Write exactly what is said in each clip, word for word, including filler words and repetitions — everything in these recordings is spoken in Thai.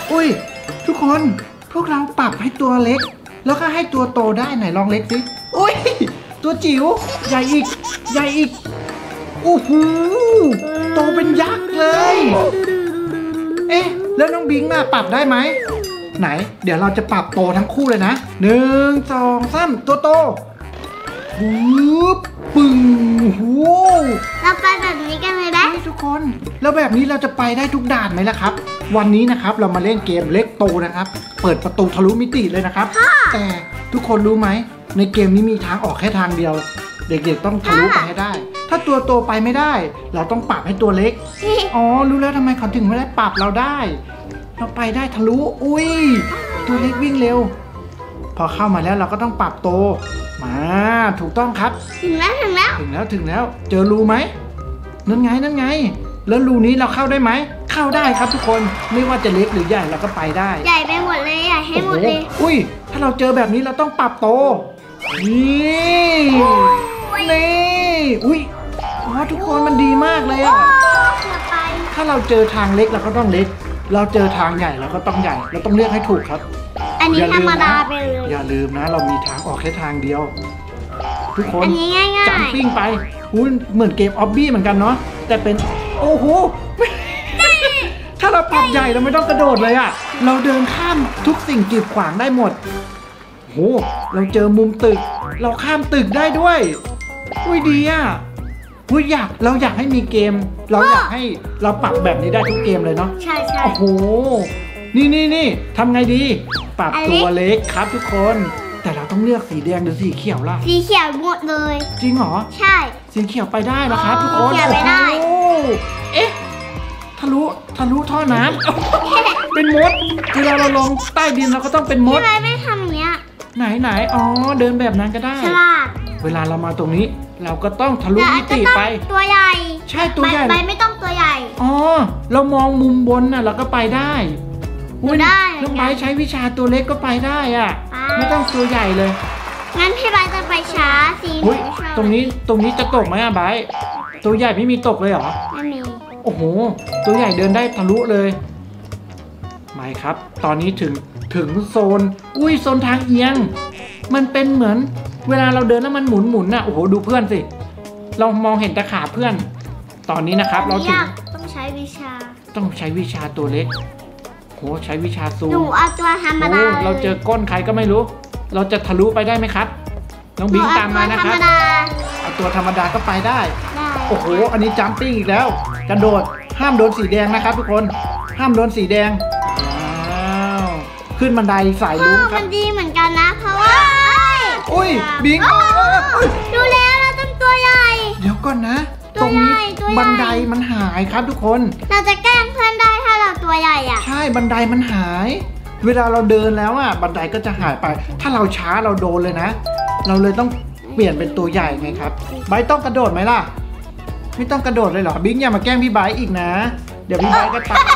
อุ้ยทุกคนพวกเราปรับให้ตัวเล็กแล้วก็ให้ตัวโตได้ไหนลองเล็กสิอุ้ยตัวจิ๋วใหญ่อีกใหญ่อีกโอ้โหโตเป็นยักษ์เลยเอ๊ะแล้วน้องบิงน่ะปรับได้ไหมไหนเดี๋ยวเราจะปรับโตทั้งคู่เลยนะหนึ่งสองสามตัวโตปุ๊บปึ้งโอ้เราไปแบบนี้กันเลยนะทุกคนแล้วแบบนี้เราจะไปได้ทุกด่านไหมล่ะครับวันนี้นะครับเรามาเล่นเกมเล็กโตนะครับเปิดประตูทะลุมิติเลยนะครับแต่ทุกคนรู้ไหมในเกมนี้มีทางออกแค่ทางเดียวเด็กๆต้องทะลุไปให้ได้ถ้าตัวโตไปไม่ได้เราต้องปรับให้ตัวเล็กอ๋อรู้แล้วทำไมเขาถึงไม่ได้ปรับเราได้เราไปได้ทะลุอุ้ยตัวเล็กวิ่งเร็วพอเข้ามาแล้วเราก็ต้องปรับโตมาถูกต้องครับถึงแล้วถึงแล้วถึงแล้วถึงแล้วเจอรูไหมนั่นไงนั่นไงแล้วรูนี้เราเข้าได้ไหมเข้าได้ครับทุกคนไม่ว่าจะเล็กหรือใหญ่เราก็ไปได้ใหญ่ไปหมดเลยใหญ่ให้หมดเลยอุ้ยถ้าเราเจอแบบนี้เราต้องปรับโตนี่นี่อุ้ยอ๋อทุกคนมันดีมากเลยอ่ะถ้าเราเจอทางเล็กเราก็ต้องเล็กเราเจอทางใหญ่เราก็ต้องใหญ่เราต้องเลือกให้ถูกครับอันนี้ธรรมดาไปเลยอย่าลืมนะเรามีทางออกแค่ทางเดียวทุกคนอันนี้ง่ายๆจัมปิ้งไปอุ้ยเหมือนเกมออบบี้เหมือนกันเนาะแต่เป็นโอ้โหถ้าเราปรับใหญ่เราไม่ต้องกระโดดเลยอะเราเดินข้ามทุกสิ่งกีดขวางได้หมดโหเราเจอมุมตึกเราข้ามตึกได้ด้วยอุ้ยดีอะอุ้ยอยากเราอยากให้มีเกมเราอยากให้เราปรับแบบนี้ได้ทุกเกมเลยเนาะใช่ใช่โอ้โหนี่นี่นี่ทำไงดีปรับตัวเล็กครับทุกคนแต่เราต้องเลือกสีแดงหรือสีเขียวล่ะสีเขียวหมดเลยจริงเหรอใช่สีเขียวไปได้นะครับทุกคนสีเขียวไปได้เอ๊ะทะลุทะลุท่อน้ำเป็นมดเวลาเราลงใต้ดินเราก็ต้องเป็นมดทำไมไม่ทำอย่างเงี้ยไหนไหนอ๋อเดินแบบนั้นก็ได้ฉลาดเวลาเรามาตรงนี้เราก็ต้องทะลุมิติไปตัวใหญ่ใช่ตัวใหญ่ใบไม่ต้องตัวใหญ่อ๋อเรามองมุมบนน่ะเราก็ไปได้อุ้ยได้น้องไบใช้วิชาตัวเล็กก็ไปได้อ่ะไม่ต้องตัวใหญ่เลยงั้นพี่ไบจะไปช้าสิตรงนี้ตรงนี้จะตกไหมอ่ะไบตัวใหญ่ไม่มีตกเลยเหรอไม่มีโอ้โหตัวใหญ่เดินได้ทะลุเลยไม่ครับตอนนี้ถึงถึงโซนอุ้ยโซนทางเอียงมันเป็นเหมือนเวลาเราเดินแล้วมันหมุนหมุนน่ะโอ้โหดูเพื่อนสิเรามองเห็นแต่ขาเพื่อนตอนนี้นะครับเราถึงต้องใช้วิชาต้องใช้วิชาตัวเล็กโหใช้วิชาซูมหนูเอาตัวธรรมดาเราเจอก้นใครก็ไม่รู้เราจะทะลุไปได้ไหมครับน้องบิงตามมานะครับเอาตัวธรรมดาก็ไปได้โอ้โหอันนี้จัมปิ้งอีกแล้วกระโดดห้ามโดนสีแดงนะครับทุกคนห้ามโดนสีแดงว้าวขึ้นบันไดสายลุ้งครับมันดีเหมือนกันนะเพราะว่าอุ้ยบิงดูแล้วเราต้องตัวใหญ่เดี๋ยวก่อนนะตรงนี้บันไดมันหายครับทุกคนเราจะแกล้งเพื่อนได้ถ้าเราตัวใหญ่อะใช่บันไดมันหายเวลาเราเดินแล้วอ่ะบันไดก็จะหายไปถ้าเราช้าเราโดนเลยนะเราเลยต้องเปลี่ยนเป็นตัวใหญ่ไงครับไบร์ทต้องกระโดดไหมล่ะไม่ต้องกระโดดเลยเหรอบิงอย่ามาแกล้งพี่ไบร์ทอีกนะเดี๋ยวพี่ไบร์ทก็ตาย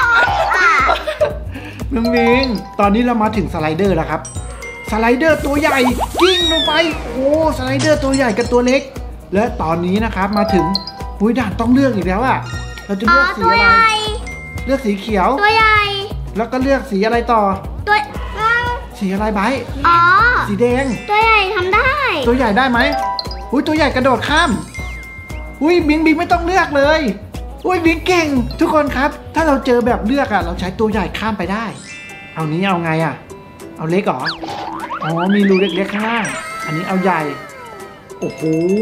น้องบิงตอนนี้เรามาถึงสไลเดอร์แล้วครับสไลเดอร์ตัวใหญ่กิ้งลงไปโอ้สไลเดอร์ตัวใหญ่กับตัวเล็กและตอนนี้นะครับมาถึงอุ้ยด่านต้องเลือกอีกแล้วอ่ะเราจะเลือกสีอะไรเลือกสีเขียวตัวใหญ่แล้วก็เลือกสีอะไรต่อตัวสีอะไรไบร์ทอ๋อสีแดงตัวใหญ่ทำได้ตัวใหญ่ได้ไหมอุ้ยตัวใหญ่กระโดดข้ามอุ้ยบิงบิงไม่ต้องเลือกเลยอุ้ยบิงเก่งทุกคนครับถ้าเราเจอแบบเลือกอ่ะเราใช้ตัวใหญ่ข้ามไปได้เอานี้เอาไงอ่ะเอาเล็กเหรออ๋อมีรูเล็กๆข้างล่างอันนี้เอาใหญ่โอ้โห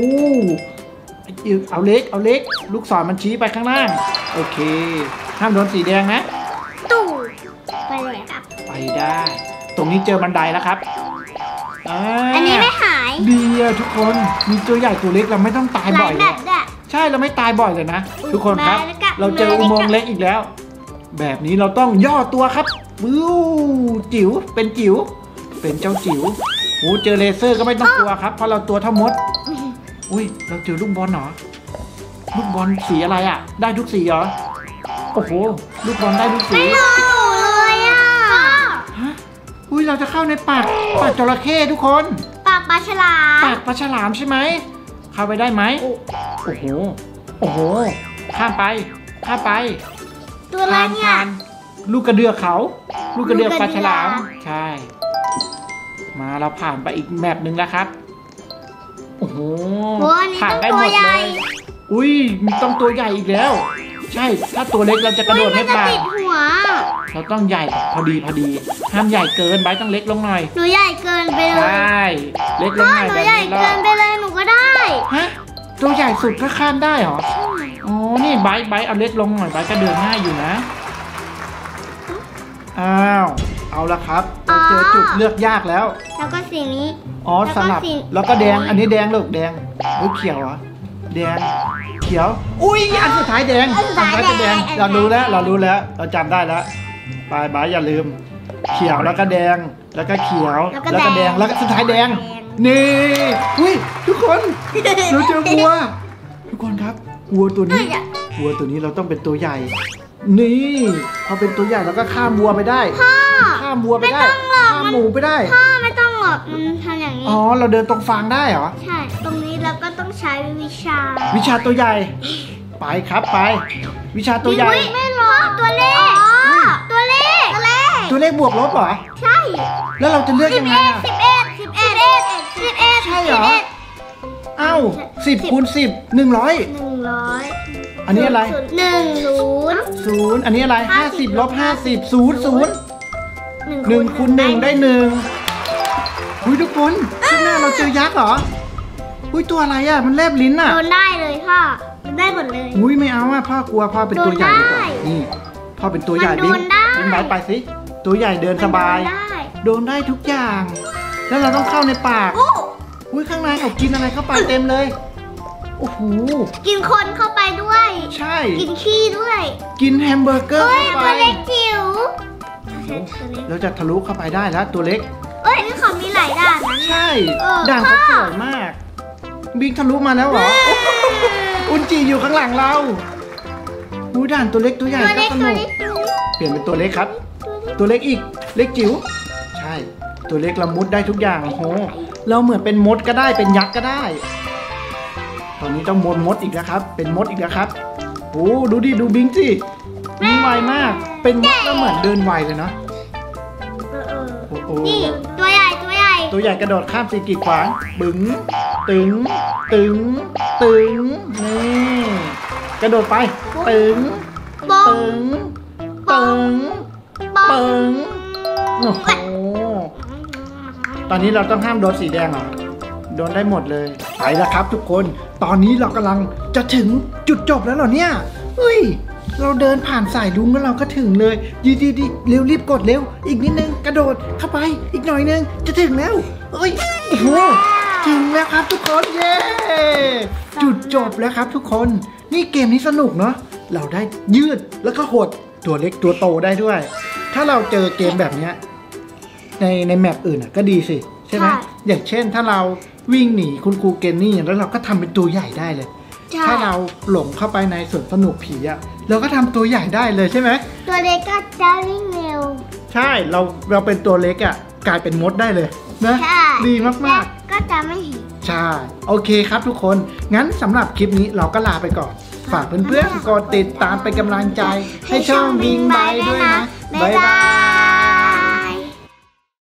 เอาเล็กเอาเล็กลูกศรมันชี้ไปข้างล่างโอเคห้ามโดนสีแดงนะตู่ไปเลยครับไปได้ตรงนี้เจอบันไดแล้วครับอันนี้ไม่หายดีอะทุกคนมีตัวใหญ่ตัวเล็กเราไม่ต้องตายบ่อยเลยใช่เราไม่ตายบ่อยเลยนะทุกคนครับเราเจออุโมงค์เล็กอีกแล้วแบบนี้เราต้องย่อตัวครับวิวจิ๋วเป็นจิ๋วเป็นเจ้าจิ๋วโอ้เจอเลเซอร์ก็ไม่ต้องกลัวครับเพราะเราตัวเท่ามดอุ้ยเราเจอลูกบอลเหรอลูกบอลสีอะไรอ่ะได้ทุกสีเหรอโอ้โหลูกบอลได้ทุกสีเลยอ่ะฮะอุ้ยเราจะเข้าในปากปากจระเข้ทุกคนปากปลาฉลามปากปลาฉลามใช่ไหมเข้าไปได้ไหมโอ้โหโอ้โหข้ามไปข้ามไปตัวอะไรเนี่ยลูกกระเดือกเขา ลูกกระเดือกปลาฉลามใช่มาเราผ่านไปอีกแมปหนึ่งแล้วครับโอ้โหผ่านได้หมดเลยอุ้ยมีต้องตัวใหญ่อีกแล้วใช่ถ้าตัวเล็กเราจะกระโดดไม่ผ่านเราต้องใหญ่พอดีพอดีห้ามใหญ่เกินไบต้องเล็กลงหน่อยหนูใหญ่เกินไปเลยใช่เล็กลงหน่อยแบบนี้หนูใหญ่เกินไปเลยหนูก็ได้ฮะตัวใหญ่สุดก็ข้ามได้เหรออ๋อนี่ไบไบเอาเล็กลงหน่อยไบก็เดินง่ายอยู่นะอ้าวเอาละครับเราเจอจุดเลือกยากแล้วแล้วก็สีนี้อ๋อสลับแล้วก็แดงอันนี้แดงลูกแดงหรือเขียวเหรอแดงเขียวอุ้ยอันสุดท้ายแดงอันสุดท้ายเป็นแดงเรารู้แล้วเรารู้แล้วเราจำได้แล้วบายบายอย่าลืมเขียวแล้วก็แดงแล้วก็เขียวแล้วก็แดงแล้วก็สุดท้ายแดงนี่อุ้ยทุกคนเราเจอวัวทุกคนครับวัวตัวนี้วัวตัวนี้เราต้องเป็นตัวใหญ่นี่พอเป็นตัวใหญ่แล้วก็ข้ามวัวไปได้ข้ามวัวไปได้ข้ามหมูไปได้พ่อไม่ต้องหรอกมันทำอย่างนี้อ๋อเราเดินตรงฟางได้เหรอใช่ตรงนี้เราก็ต้องใช้วิชาวิชาตัวใหญ่ไปครับไปวิชาตัวใหญ่ไม่หรอกตัวเลขตัวเลขตัวเลขตัวเลขบวกลบเหรอใช่แล้วเราจะเลือกยังไงอ่ะสิบเอ็ดสิบเอ็ดสิบเอ็ดสิบเอ็ดใช่เหรอเอ้าสิบคูณสิบหนึ่งร้อยหนึ่งร้อยอันนี้อะไรหนึ่งศูนย์ศูนย์อันนี้อะไรห้าสิบลบห้าสิบศูนย์ศูนย์หนึ่งคูณหนึ่งได้หนึ่งอุ้ยทุกคนข้างหน้าเราเจอยักษ์เหรออุ้ยตัวอะไรอ่ะมันแลบลิ้นอ่ะโดนได้เลยพ่อได้หมดเลยอุ้ยไม่เอาอ่ะพ่อกลัวพ่อเป็นตัวใหญ่นี่พ่อเป็นตัวใหญ่ดิ้งดิ้งไปไปสิตัวใหญ่เดินสบายโดนได้ทุกอย่างแล้วเราต้องเข้าในปากอุ้ยข้างในเขากินอะไรเข้าไปเต็มเลยโอ้โหกินคนเข้าไปด้วยใช่กินขี้ด้วยกินแฮมเบอร์เกอร์เข้าไปตัวเล็กจิ๋วเราจะทะลุเข้าไปได้แล้วตัวเล็กเอ้ยนี่เขามีหลายด่านนะใช่ด่านเขาสวยมากบิ๊กทะลุมาแล้วเหรออุนจิอยู่ข้างหลังเราหูด่านตัวเล็กตัวใหญ่ก็สนุกเปลี่ยนเป็นตัวเล็กครับตัวเล็กอีกเล็กจิ๋วใช่ตัวเล็กละมุดได้ทุกอย่างโอ้โหเราเหมือนเป็นมดก็ได้เป็นยักษ์ก็ได้ตอนนี้ต้องมดมดอีกแล้วครับเป็นมดอีกแล้วครับโอ้ดูดิดูบิ๊กสิวิ่งไวมากเป็นมดแล้วเหมือนเดินไวเลยเนาะนี่ตัวใหญ่ตัวใหญ่ตัวใหญ่กระโดดข้ามสีกีดขวางบึ้งตึงตึงตึงนี่กระโดดไปตึงตึงตึงตึงโอ้โหตอนนี้เราต้องห้ามโดนสีแดงเหรอโดนได้หมดเลยไปแล้วครับทุกคนตอนนี้เรากำลังจะถึงจุดจบแล้วเหรอเนี่ยเฮ้ยเราเดินผ่านสายลุงแล้วเราก็ถึงเลยดีดีดีเร็วรีบกดเร็วอีกนิดนึงกระโดดเข้าไปอีกหน่อยนึงจะถึงแล้วเอ้ยโอ้โหถึงแล้วครับทุกคนเย้จุดจบแล้วครับทุกคนนี่เกมนี้สนุกเนาะเราได้ยืดแล้วก็หดตัวเล็กตัวโตได้ด้วยถ้าเราเจอเกมแบบนี้ในในแมปอื่นก็ดีสิใช่ไหมอย่างเช่นถ้าเราวิ่งหนีคุณครูเกนนี่แล้วเราก็ทำเป็นตัวใหญ่ได้เลยถ้าเราหลงเข้าไปในสวนสนุกผีอะเราก็ทำตัวใหญ่ได้เลยใช่ไหมตัวเล็กก็จะวิ่งเร็วใช่เราเราเป็นตัวเล็กอะกลายเป็นมดได้เลยนะดีมากๆก็จะไม่เห็นใช่โอเคครับทุกคนงั้นสำหรับคลิปนี้เราก็ลาไปก่อนฝากเพื่อนๆกดติดตามเป็นกำลังใจให้ช่องบิงบายด้วยนะบ๊ายบาย